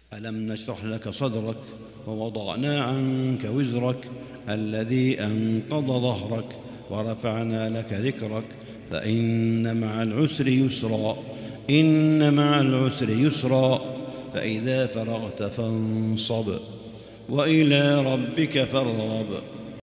ألم نشرح لك صدرك ووضعنا عنك وزرك الذي أنقض ظهرك ورفعنا لك ذكرك فإن مع العسر يسرا إن مع العسر يسرا فإذا فرغت فانصب وإلى ربك فارغب.